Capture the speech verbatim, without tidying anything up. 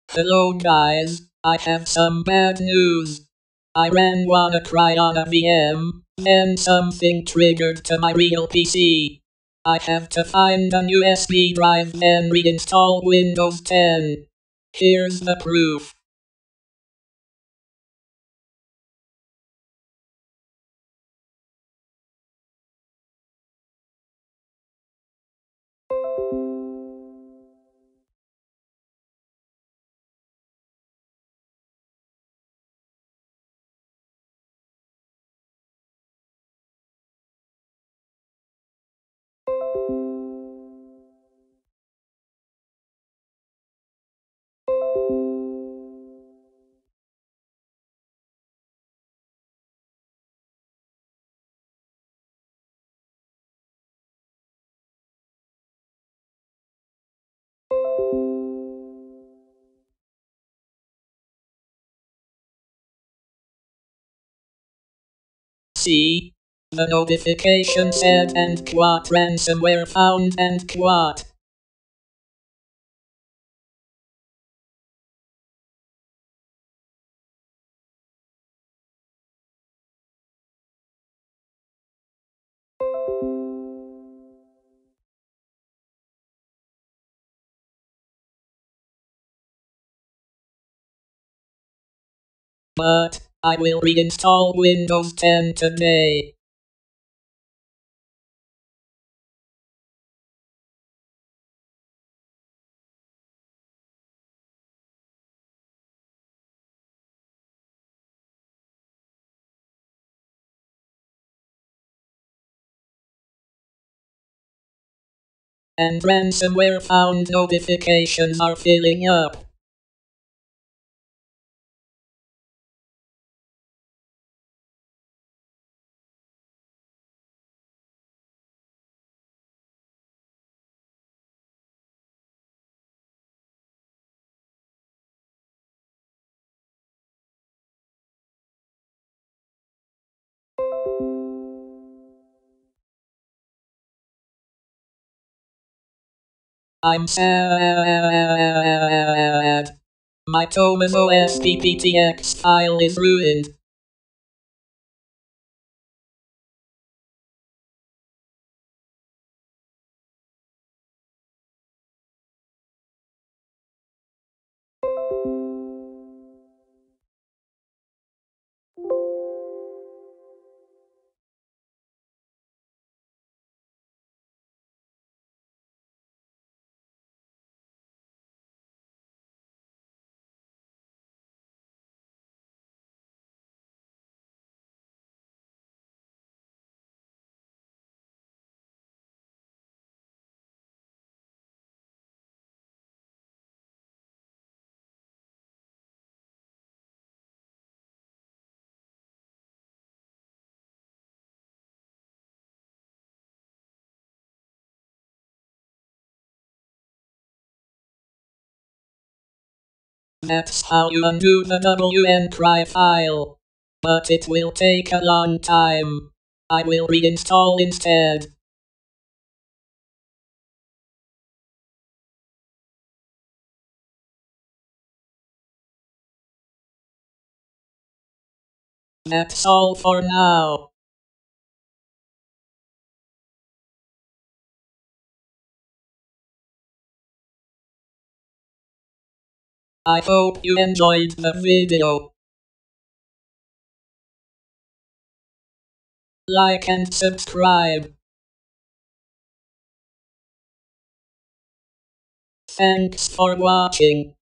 Hello guys, I have some bad news. I ran WannaCry on a V M, and something triggered to my real P C. I have to find a U S B drive and reinstall Windows ten. Here's the proof. See? The notification said and quat ransomware found and quat. But I will reinstall Windows ten today. And ransomware found notifications are filling up. I'm sad. My Thomas O S P P T X file is ruined. That's how you undo the WannaCry file. But it will take a long time. I will reinstall instead. That's all for now. I hope you enjoyed the video. Like and subscribe. Thanks for watching.